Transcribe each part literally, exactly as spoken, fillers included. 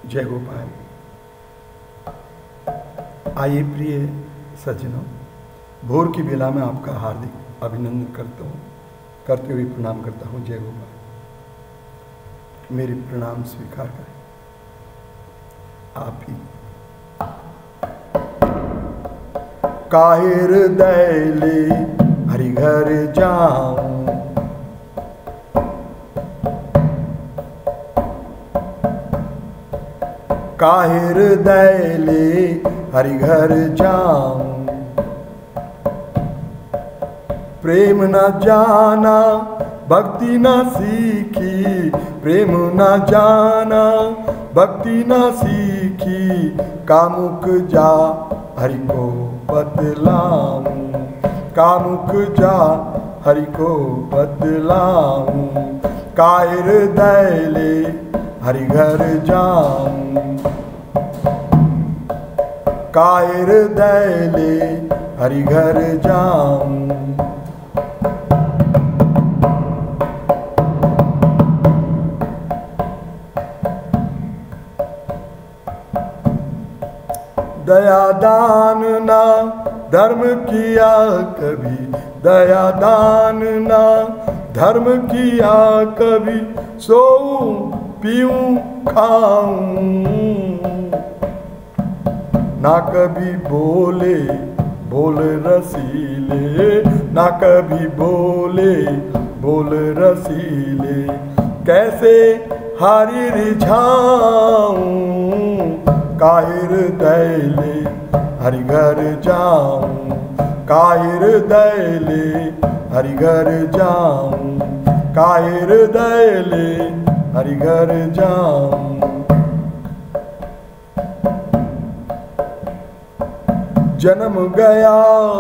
जय गोपाल। आइए प्रिय सज्जनों, भोर की बेला में आपका हार्दिक अभिनंदन करता हूँ, करते हुए प्रणाम करता हूँ। जय गोपाल। मेरे प्रणाम स्वीकार करें। आप ही काहिर दैले हरि घर जाऊं, काहिर दैले हरि घर जाऊं, प्रेम न जाना भक्ति न सीखी, प्रेम न जाना भक्ति न सीखी, कामुक जा हरि को बतलाऊं, कामुक जा हरि को बतलाऊं, काहिर दैले हरि घर जाऊं, काहिर दैले हरि घर जाऊं। दया दान ना धर्म किया कभी, दया दान ना धर्म किया कभी, सोऊं पीऊं खाऊं, ना कभी बोले बोल रसीले, ना कभी बोले बोल रसीले, कैसे हारी रिझाऊं, काहिर दैले हरि घर जाऊं, काहिर दैले हरि घर जाऊं, काहिर दैले हरि घर जाऊं। जन्म गया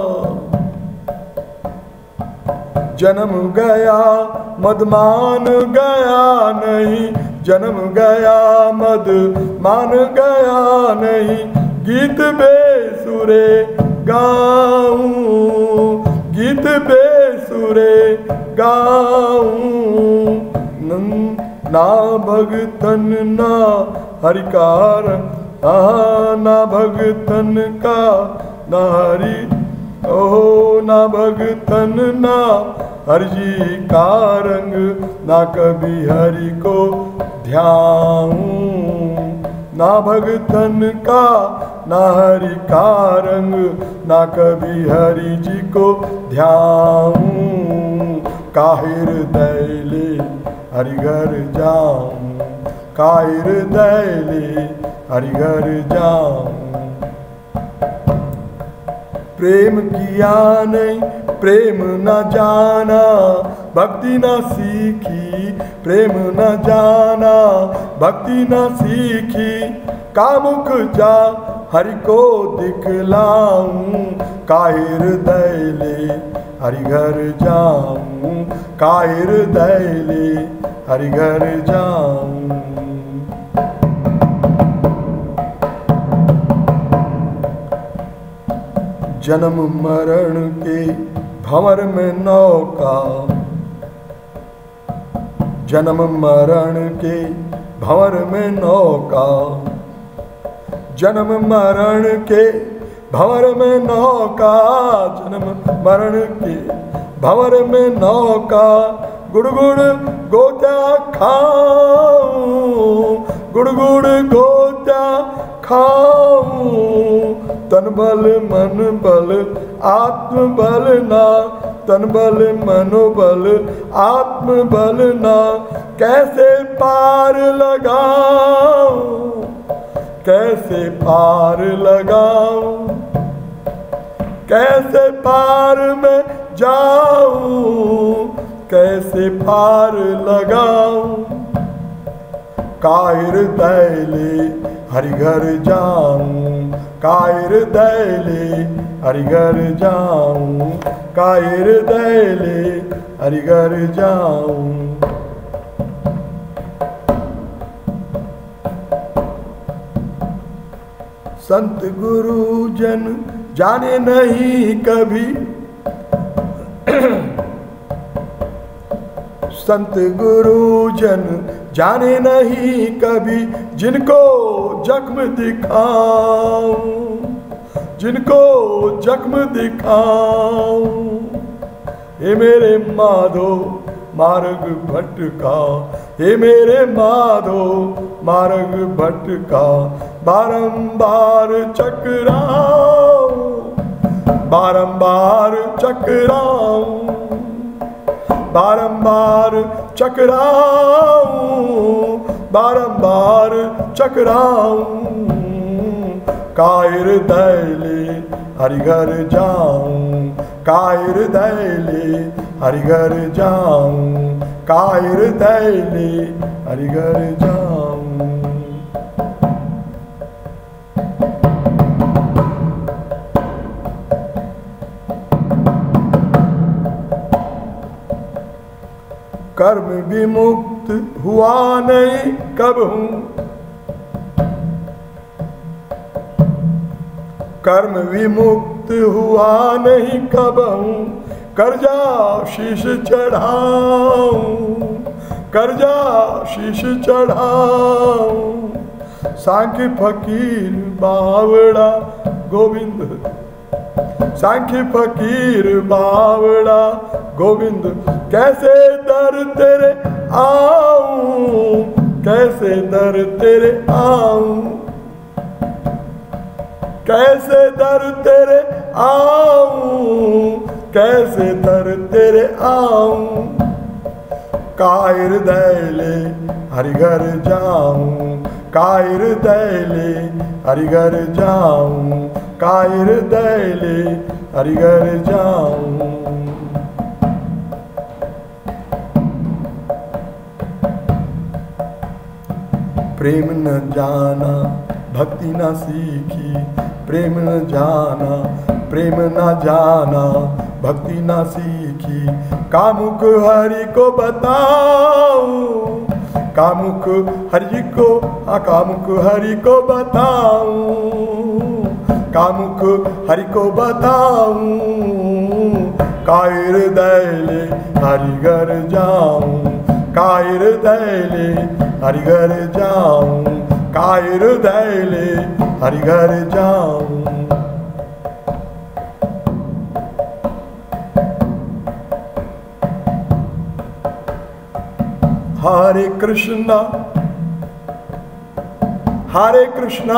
जन्म गया मद मान गया नहीं, जन्म गया मद मान गया नहीं, गीत बेसुरे गाऊं, गीत बेसुरे गाऊं, ना भगतन ना हरिकार, ना भगतन का ना हरि, ओ ना भगतन ना हरि जी का रंग, ना कभी हरि को ध्याऊं, ना भगतन का ना हरि का रंग, ना कभी हरि जी को ध्याऊं, काहिर दैले हरि घर जाऊं, काहिर दैले हरि घर जाऊं। प्रेम किया नहीं प्रेम न जाना, भक्ति न सीखी प्रेम न जाना, भक्ति न सीखी, कामुक जा हरि को दिखलाऊं, काहिर दैले हरि घर जाऊं, काहिर दैले हरि घर जाऊं। जन्म मरण के भंवर में नौका, जन्म मरण के भंवर में नौका, जन्म मरण के भंवर में नौका, जन्म मरण के भंवर में नौका, गुड़ गुड़ गोता खाऊं, गुड़ गुड़ गोता खाऊं, तन बल मन बल आत्म बल ना, तन बल मनोबल आत्म बल ना, कैसे पार लगाऊं, कैसे पार लगाऊं, कैसे पार में जाऊं, कैसे पार लगाऊं, काहिर दैले हरि घर जाऊं, काहिर दैले हरि घर जाऊं, काहिर दैले हरि घर जाऊं। संत गुरु जन जाने नहीं कभी, संत गुरु जन जाने नहीं कभी, जिनको जख्म दिखाऊं, जिनको जख्म दिखाऊं। हे मेरे माधो मार्ग भटका, हे मेरे माधो मार्ग भटका, बारंबार चकराऊं, बारंबार चकराऊं, बारंबार चकराऊं, बारंबार चकराऊं। कायर दैले हरिघर जाऊं, कायर दैले हरिघर जाऊं, कायर दैले हरिघर जाऊं। कर्म विमुक्त हुआ नहीं कब हूं, कर्म विमुक्त हुआ नहीं कब हूं, कर्जा शीश चढ़ाऊं, कर्जा शीश चढ़ाऊं। सांख्य फकीर बावड़ा गोविंद, सांख्य फकीर बावड़ा गोविंद, कैसे दर तेरे आऊं, कैसे दर तेरे आऊं, कैसे दर तेरे आऊं, कैसे दर तेरे आऊं। कायर दैले हरिघर जाऊं, कायर दैले हरिघर जाऊं, कायर दैले हरिघर जाऊं। प्रेम न जाना भक्ति न सीखी, प्रेम न जाना प्रेम न जाना भक्ति न सीखी। कामुक हरि को बताऊं, कामुक हरि को, हाँ कामुक हरि को बताऊं, कामुक हरि को बताऊं। कायर दैले हरिघर जाऊं, कायर दैले हरिघर जाऊं, कायर दैले हरिघर जाऊं। हरे कृष्णा हरे कृष्णा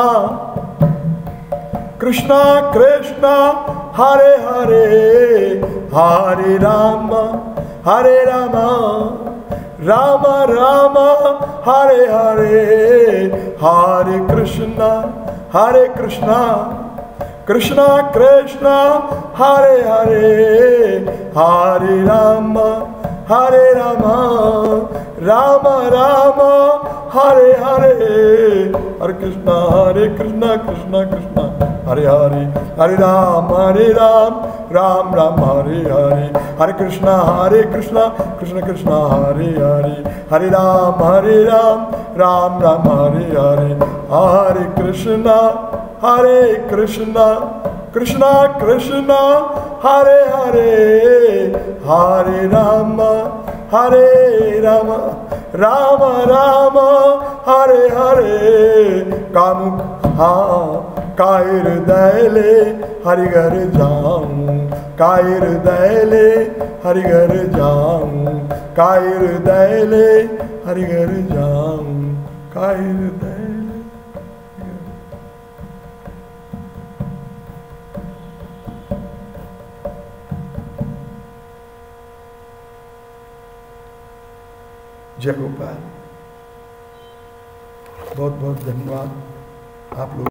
कृष्णा कृष्णा हरे हरे, हरे राम हरे राम, राम राम हरे हरे। हरे कृष्णा हरे कृष्णा कृष्णा कृष्णा हरे हरे, हरे राम हरे राम, राम राम हरे हरे। हरे कृष्णा हरे कृष्णा कृष्णा कृष्णा हरे हरे, हरे राम हरे राम, राम राम हरे हरे। हरे कृष्णा हरे कृष्णा कृष्ण कृष्णा हरे हरे, हरे राम हरे राम, राम राम हरे हरे। हरे कृष्णा हरे कृष्णा कृष्णा कृष्णा हरे हरे, हरे राम हरे राम, राम राम हरे हरे। कामुक हाँ कायर दैले हरिघर जाऊं, कायर दैले हरिघर जाऊं, कायर दैले हरिघर जाऊं, कायर दैले। जय गोपाल। बहुत बहुत धन्यवाद आप लोग।